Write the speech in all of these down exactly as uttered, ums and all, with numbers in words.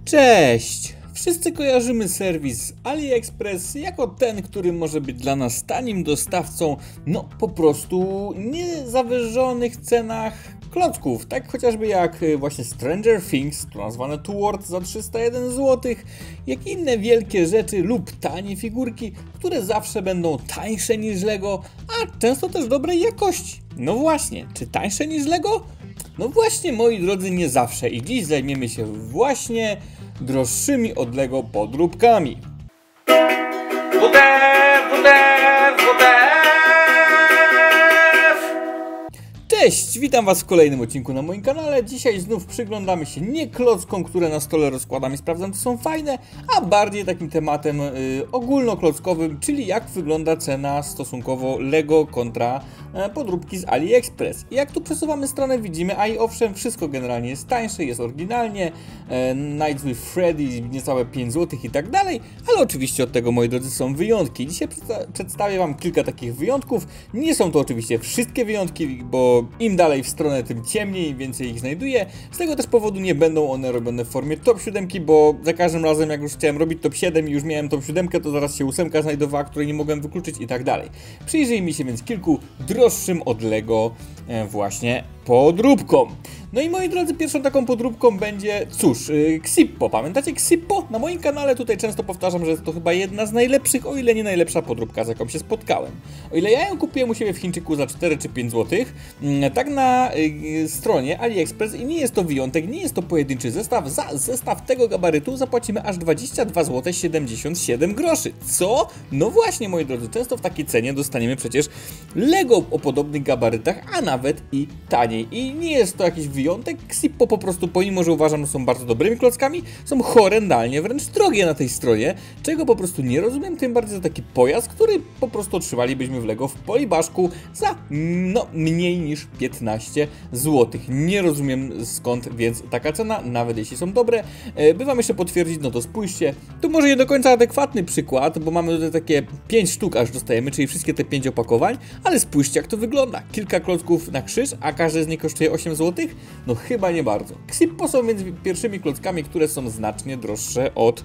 Cześć! Wszyscy kojarzymy serwis AliExpress jako ten, który może być dla nas tanim dostawcą, no po prostu niezawyżonych cenach klocków, tak chociażby jak właśnie Stranger Things, to nazwane Two World za trzysta jeden złotych, jak inne wielkie rzeczy lub tanie figurki, które zawsze będą tańsze niż Lego, a często też dobrej jakości. No właśnie, czy tańsze niż Lego? No właśnie, moi drodzy, nie zawsze i dziś zajmiemy się właśnie droższymi od Lego podróbkami. W D F, W D F, W D F! Cześć, witam was w kolejnym odcinku na moim kanale. Dzisiaj znów przyglądamy się nie klockom, które na stole rozkładam i sprawdzam, czy są fajne, a bardziej takim tematem y, ogólnoklockowym, czyli jak wygląda cena stosunkowo Lego kontra y, podróbki z AliExpress. I jak tu przesuwamy stronę, widzimy, a i owszem, wszystko generalnie jest tańsze, jest oryginalnie, y, Nights with Freddy niecałe pięć złotych i tak dalej, ale oczywiście od tego, moi drodzy, są wyjątki. Dzisiaj przedsta przedstawię wam kilka takich wyjątków. Nie są to oczywiście wszystkie wyjątki, bo im dalej w stronę, tym ciemniej, więcej ich znajduję. Z tego też powodu nie będą one robione w formie top siedem, bo za każdym razem, jak już chciałem robić top siedem i już miałem top siedem, to zaraz się ósemka znajdowała, której nie mogłem wykluczyć i tak dalej. Przyjrzyjmy się więc kilku droższym od Lego właśnie podróbkom. No i moi drodzy, pierwszą taką podróbką będzie, cóż, yy, Xippo. Pamiętacie Xippo? Na moim kanale tutaj często powtarzam, że jest to chyba jedna z najlepszych, o ile nie najlepsza podróbka, z jaką się spotkałem. O ile ja ją kupiłem u siebie w Chińczyku za cztery czy pięć złotych, yy, tak na yy, stronie AliExpress, i nie jest to wyjątek, nie jest to pojedynczy zestaw, za zestaw tego gabarytu zapłacimy aż dwadzieścia dwa złote siedemdziesiąt siedem groszy. Co? No właśnie, moi drodzy, często w takiej cenie dostaniemy przecież Lego o podobnych gabarytach, a nawet i taniej. I nie jest to jakiś wyjątek. Xippo po prostu, pomimo że uważam, że są bardzo dobrymi klockami, są horrendalnie wręcz drogie na tej stronie, czego po prostu nie rozumiem, tym bardziej za taki pojazd, który po prostu otrzymalibyśmy w Lego w Polibaszku za no mniej niż piętnaście złotych. Nie rozumiem skąd więc taka cena, nawet jeśli są dobre. E, by wam jeszcze potwierdzić, no to spójrzcie, tu może nie do końca adekwatny przykład, bo mamy tutaj takie pięć sztuk aż dostajemy, czyli wszystkie te pięć opakowań, ale spójrzcie, jak to wygląda. Kilka klocków na krzyż, a każdy z nich kosztuje osiem złotych? No chyba nie bardzo. Xippo są więc pierwszymi klockami, które są znacznie droższe od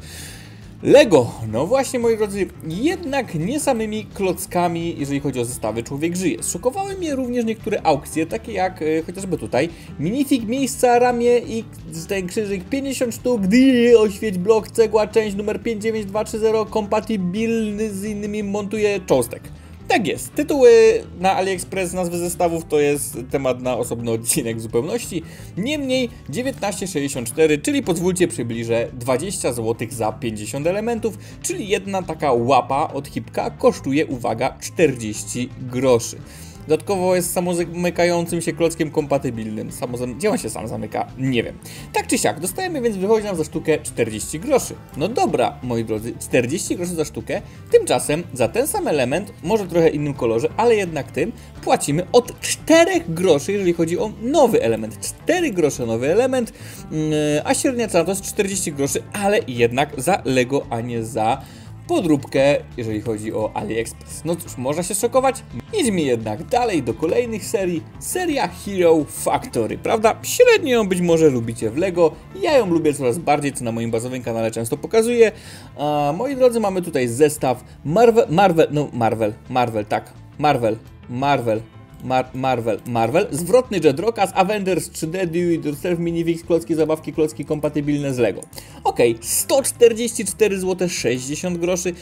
Lego. No właśnie, moi drodzy, jednak nie samymi klockami, jeżeli chodzi o zestawy, człowiek żyje. Szokowały mnie również niektóre aukcje, takie jak e, chociażby tutaj minifig, miejsca, ramię i ten krzyżyk pięćdziesiąt sztuk, D, oświeć blok, cegła, część numer pięć dziewięć dwa trzy zero, kompatybilny z innymi, montuje cząstek. Tak jest, tytuły na AliExpress, nazwy zestawów to jest temat na osobny odcinek w zupełności. Niemniej dziewiętnaście sześćdziesiąt cztery, czyli pozwólcie przybliżę dwadzieścia złotych za pięćdziesiąt elementów, czyli jedna taka łapa od Hipka kosztuje, uwaga, czterdzieści groszy. Dodatkowo jest samozamykającym się klockiem kompatybilnym. Samozam... Gdzie on się sam zamyka? Nie wiem. Tak czy siak, dostajemy, więc wychodzi nam za sztukę czterdzieści groszy. No dobra, moi drodzy, czterdzieści groszy za sztukę. Tymczasem za ten sam element, może trochę innym kolorze, ale jednak tym, płacimy od czterech groszy, jeżeli chodzi o nowy element. cztery grosze nowy element, yy, a średnia cena to jest czterdzieści groszy, ale jednak za Lego, a nie za podróbkę, jeżeli chodzi o AliExpress. No cóż, można się szokować. Idźmy jednak dalej do kolejnych serii. Seria Hero Factory, prawda? Średnio ją być może lubicie w Lego. Ja ją lubię coraz bardziej, co na moim bazowym kanale często pokazuję. A, moi drodzy, mamy tutaj zestaw Marvel, Marvel, no Marvel, Marvel, tak, Marvel, Marvel, Mar Marvel, Marvel, zwrotny Jedrocka z Avengers trzy D, Do It Yourself, Minifix, klocki zabawki, klocki kompatybilne z Lego. Ok, sto czterdzieści cztery złote sześćdziesiąt groszy.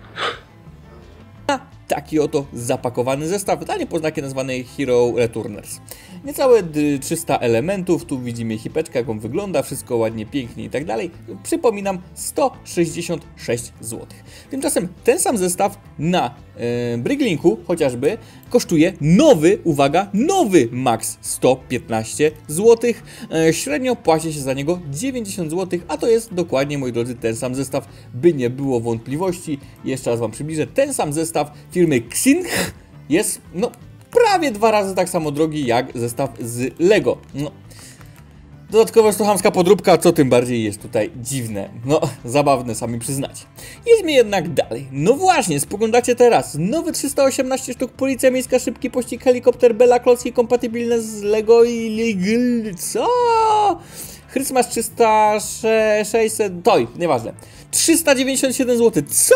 A taki oto zapakowany zestaw, danie poznaki nazwanej Hero Returners. Niecałe trzysta elementów, tu widzimy hipeczkę, jak on wygląda, wszystko ładnie, pięknie i tak dalej. Przypominam, sto sześćdziesiąt sześć złotych. Tymczasem ten sam zestaw na yy, Briglinku chociażby kosztuje nowy, uwaga, nowy Max sto piętnaście złotych. Yy, średnio płaci się za niego dziewięćdziesiąt złotych, a to jest dokładnie, moi drodzy, ten sam zestaw, by nie było wątpliwości. Jeszcze raz wam przybliżę, ten sam zestaw firmy Xing jest, no, prawie dwa razy tak samo drogi jak zestaw z Lego. No. Dodatkowo jest to chamska podróbka, co tym bardziej jest tutaj dziwne. No, zabawne, sami przyznacie. Idźmy jednak dalej. No właśnie, spoglądacie teraz. Nowy trzysta osiemnaście sztuk, Policja Miejska, szybki pościg, helikopter Bella, klocki kompatybilne z Lego i... Co? Christmas trzysta, sześćset, toj, nieważne. trzysta dziewięćdziesiąt siedem złotych. Co?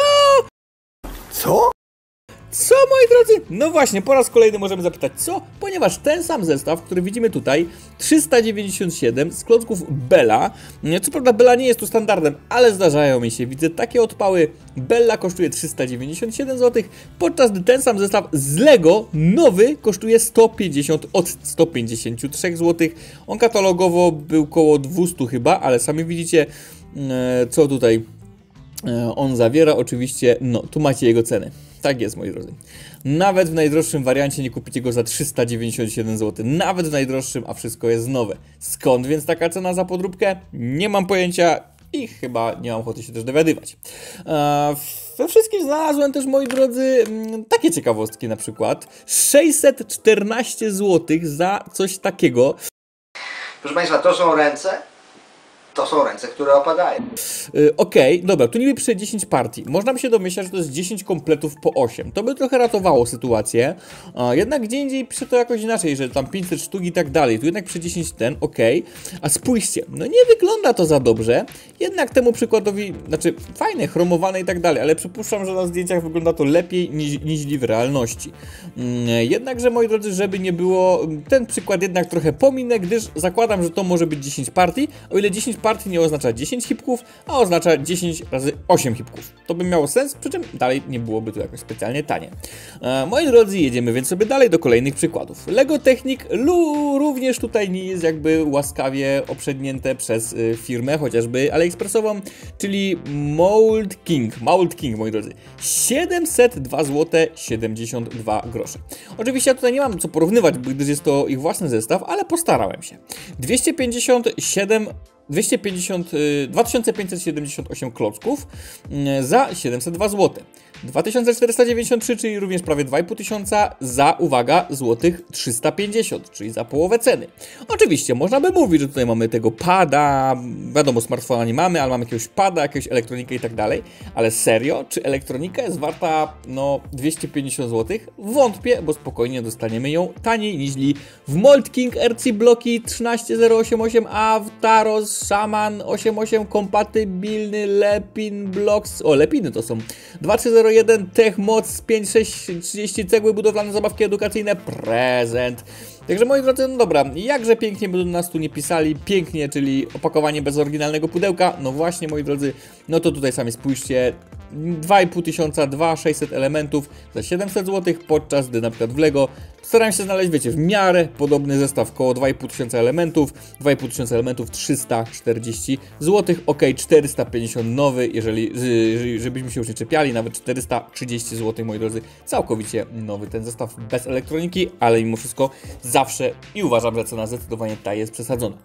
Co? Co, moi drodzy? No właśnie, po raz kolejny możemy zapytać co? Ponieważ ten sam zestaw, który widzimy tutaj, trzysta dziewięćdziesiąt siedem z klocków Bella. Co prawda Bella nie jest tu standardem, ale zdarzają mi się, widzę takie odpały. Bella kosztuje trzysta dziewięćdziesiąt siedem złotych, podczas gdy ten sam zestaw z Lego, nowy, kosztuje sto pięćdziesiąt od sto pięćdziesiąt trzy złotych. On katalogowo był koło dwieście chyba, ale sami widzicie, co tutaj on zawiera. Oczywiście, no, tu macie jego ceny. Tak jest, moi drodzy. Nawet w najdroższym wariancie nie kupicie go za trzysta dziewięćdziesiąt siedem złotych. Nawet w najdroższym, a wszystko jest nowe. Skąd więc taka cena za podróbkę? Nie mam pojęcia i chyba nie mam ochoty się też dowiadywać. Eee, we wszystkim znalazłem też, moi drodzy, takie ciekawostki na przykład. sześćset czternaście złotych za coś takiego. Proszę Państwa, to są ręce. To są ręce, które opadają. Yy, Okej, okay, dobra, tu niby przy dziesięć partii. Można by się domyślać, że to jest dziesięć kompletów po osiem. To by trochę ratowało sytuację. Yy, jednak gdzie indziej pisze to jakoś inaczej, że tam pięćset sztuk i tak dalej. Tu jednak przy dziesięć ten, okej. Okay. A spójrzcie, no nie wygląda to za dobrze. Jednak temu przykładowi, znaczy fajne, chromowane i tak dalej, ale przypuszczam, że na zdjęciach wygląda to lepiej niż, niż w realności. Yy, jednakże, moi drodzy, żeby nie było, ten przykład jednak trochę pominę, gdyż zakładam, że to może być dziesięć partii, o ile dziesięć partii nie oznacza dziesięć hipków, a oznacza dziesięć razy osiem hipków. To by miało sens, przy czym dalej nie byłoby to jakoś specjalnie tanie. E, moi drodzy, jedziemy więc sobie dalej do kolejnych przykładów. Lego Technic Lu również tutaj nie jest jakby łaskawie oprzednięte przez y, firmę, chociażby AliExpressową, czyli Mold King. Mold King, moi drodzy. siedemset dwa złote siedemdziesiąt dwa grosze. Oczywiście ja tutaj nie mam co porównywać, gdyż jest to ich własny zestaw, ale postarałem się. dwieście pięćdziesiąt siedem dwieście pięćdziesiąt, dwa tysiące pięćset siedemdziesiąt osiem klocków za siedemset dwa złote. dwa tysiące czterysta dziewięćdziesiąt trzy, czyli również prawie dwa i pół tysiąca za, uwaga, złotych trzysta pięćdziesiąt, czyli za połowę ceny. Oczywiście, można by mówić, że tutaj mamy tego pada, wiadomo, smartfona nie mamy, ale mamy jakiegoś pada, jakąś elektronikę i tak dalej, ale serio, czy elektronika jest warta, no, dwieście pięćdziesiąt złotych? Wątpię, bo spokojnie dostaniemy ją taniej niż w Mold King R C bloki trzynaście zero osiemdziesiąt osiem, a w Taros Shaman osiemdziesiąt osiem kompatybilny Lepin Blocks, o, Lepiny to są, dwa trzy zero jeden Tech Moc pięć sześć trzydzieści cegły budowlane, zabawki edukacyjne, prezent. Także moi drodzy, no dobra, jakże pięknie by do nas tu nie pisali, pięknie, czyli opakowanie bez oryginalnego pudełka, no właśnie, moi drodzy, no to tutaj sami spójrzcie, dwa i pół tysiąca, dwa tysiące sześćset elementów za siedemset złotych, podczas gdy na przykład w Lego staram się znaleźć, wiecie, w miarę podobny zestaw, koło dwa i pół tysiąca elementów, dwa i pół tysiąca elementów, trzysta czterdzieści złotych, ok, czterysta pięćdziesiąt nowy, jeżeli, żebyśmy się już nie czepiali, nawet czterysta trzydzieści złotych, moi drodzy, całkowicie nowy ten zestaw bez elektroniki, ale mimo wszystko zawsze i uważam, że cena zdecydowanie ta jest przesadzona.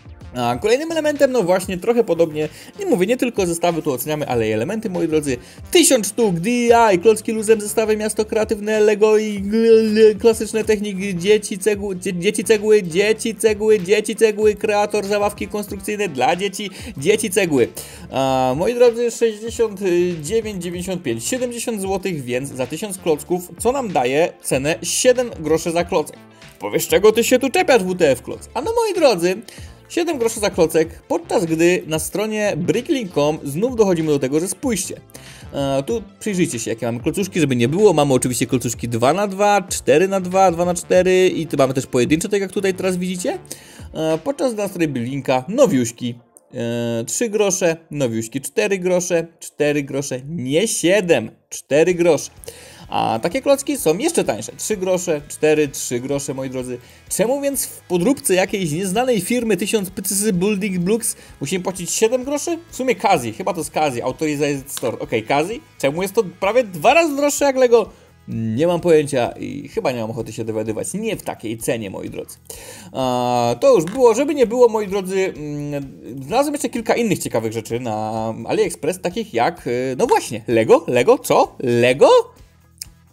A kolejnym elementem, no właśnie, trochę podobnie, nie mówię, nie tylko zestawy tu oceniamy, ale i elementy, moi drodzy. tysiąc sztuk D I, klocki luzem, zestawy miasto kreatywne, Lego i klasyczne techniki, dzieci cegły, dzieci cegły, dzieci cegły, dzieci cegły, kreator zabawki konstrukcyjne dla dzieci, dzieci cegły. A, moi drodzy, sześćdziesiąt dziewięć dziewięćdziesiąt pięć, siedemdziesiąt złotych, więc za tysiąc klocków, co nam daje cenę siedem groszy za klocek. Powiesz, czego ty się tu czepiasz, W T F kloc? A no, moi drodzy, siedem groszy za klocek, podczas gdy na stronie bricklink kropka com znów dochodzimy do tego, że spójrzcie. E, tu przyjrzyjcie się, jakie mamy klocuszki, żeby nie było. Mamy oczywiście klocuszki dwa na dwa, cztery na dwa, dwa na cztery i tu mamy też pojedyncze, tak jak tutaj teraz widzicie. E, podczas gdy na stronie bricklinka nowiuśki. E, trzy grosze, nowiuśki cztery grosze, cztery grosze, nie siedem, cztery grosze. A takie klocki są jeszcze tańsze, trzy grosze, cztery, trzy grosze, moi drodzy. Czemu więc w podróbce jakiejś nieznanej firmy tysiąc P C C Building Blocks musimy płacić siedem groszy? W sumie Kazi, chyba to jest Kazi, Authorized Store. Okej, okay, Kazi? Czemu jest to prawie dwa razy droższe jak Lego? Nie mam pojęcia i chyba nie mam ochoty się dowiadywać. Nie w takiej cenie, moi drodzy. A, to już było, żeby nie było, moi drodzy, znalazłem jeszcze kilka innych ciekawych rzeczy na AliExpress, takich jak, no właśnie, Lego, Lego, co? Lego?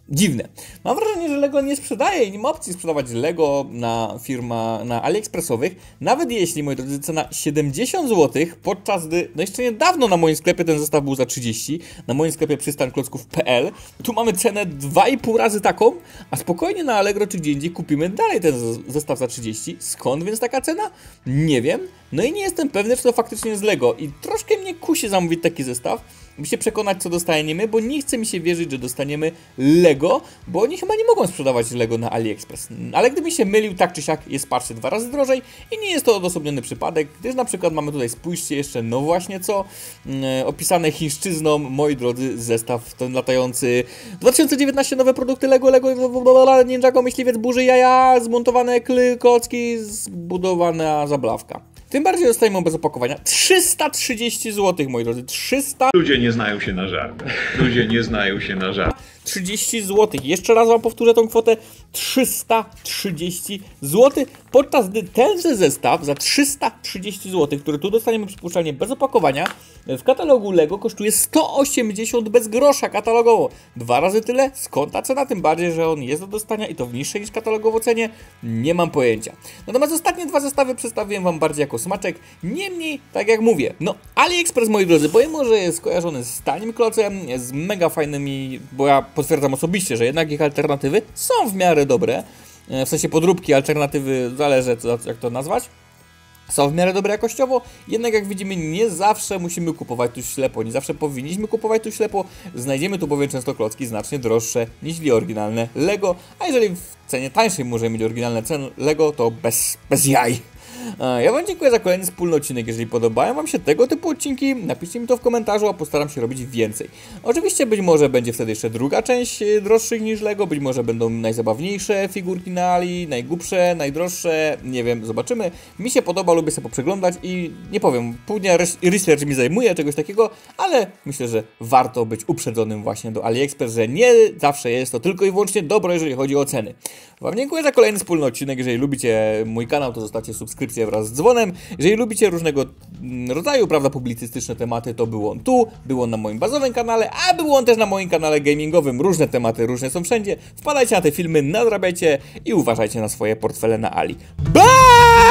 dziwne. Mam wrażenie, że Lego nie sprzedaje i nie ma opcji sprzedawać Lego na firma, na AliExpressowych, nawet jeśli, moi drodzy, cena siedemdziesiąt złotych, podczas gdy, no jeszcze niedawno na moim sklepie ten zestaw był za trzydzieści, na moim sklepie przystań klocków kropka p l, tu mamy cenę dwa i pół razy taką, a spokojnie na Allegro czy gdzie indziej kupimy dalej ten zestaw za trzydzieści. Skąd więc taka cena? Nie wiem. No i nie jestem pewny, czy to faktycznie jest Lego i troszkę mnie kusi zamówić taki zestaw, by się przekonać, co dostaniemy, bo nie chce mi się wierzyć, że dostaniemy Lego, bo oni chyba nie mogą sprzedawać Lego na AliExpress. Ale gdybym się mylił, tak czy siak jest patrzcie dwa razy drożej i nie jest to odosobniony przypadek, gdyż na przykład mamy tutaj, spójrzcie jeszcze, no właśnie co, yy, opisane chińszczyzną, moi drodzy, zestaw ten latający dwa tysiące dziewiętnaście, nowe produkty Lego, Lego, Ninjago, myśliwiec, burzy, jaja, zmontowane kocki, zbudowana zablawka. Tym bardziej dostajemy bez opakowania trzysta trzydzieści złotych, moi drodzy, trzysta... Ludzie nie znają się na żartach. Ludzie nie znają się na żartach. trzydzieści złotych. Jeszcze raz wam powtórzę tą kwotę. trzysta trzydzieści złotych, podczas gdy tenże zestaw za trzysta trzydzieści złotych, który tu dostaniemy przypuszczalnie bez opakowania, w katalogu Lego kosztuje sto osiemdziesiąt bez grosza katalogowo. Dwa razy tyle. Skąd ta cena? Tym bardziej, że on jest do dostania i to w niższej niż katalogowo cenie. Nie mam pojęcia. Natomiast ostatnie dwa zestawy przedstawiłem wam bardziej jako smaczek. Niemniej, tak jak mówię, no AliExpress, moi drodzy, pomimo że jest skojarzony z tanim klocem, z mega fajnymi, bo ja potwierdzam osobiście, że jednak ich alternatywy są w miarę dobre. W sensie podróbki, alternatywy, zależy co, jak to nazwać. Są w miarę dobre jakościowo, jednak jak widzimy, nie zawsze musimy kupować tu ślepo, nie zawsze powinniśmy kupować tu ślepo. Znajdziemy tu bowiem często klocki znacznie droższe niż oryginalne Lego, a jeżeli w cenie tańszej możemy mieć oryginalne ceny Lego, to bez, bez jaj. Ja wam dziękuję za kolejny wspólny odcinek. Jeżeli podobają wam się tego typu odcinki, napiszcie mi to w komentarzu, a postaram się robić więcej. Oczywiście być może będzie wtedy jeszcze druga część droższych niż Lego, być może będą najzabawniejsze figurki na Ali, najgłupsze, najdroższe, nie wiem, zobaczymy. Mi się podoba, lubię sobie poprzeglądać i nie powiem, pół dnia research mi zajmuje, czegoś takiego, ale myślę, że warto być uprzedzonym właśnie do AliExpress, że nie zawsze jest to tylko i wyłącznie dobro, jeżeli chodzi o ceny. Wam dziękuję za kolejny wspólny odcinek. Jeżeli lubicie mój kanał, to zostawcie subskrypcję wraz z dzwonem. Jeżeli lubicie różnego rodzaju, prawda, publicystyczne tematy, to był on tu, był on na moim bazowym kanale, a był on też na moim kanale gamingowym. Różne tematy, różne są wszędzie. Wpadajcie na te filmy, nadrabiajcie i uważajcie na swoje portfele na Ali. Bye!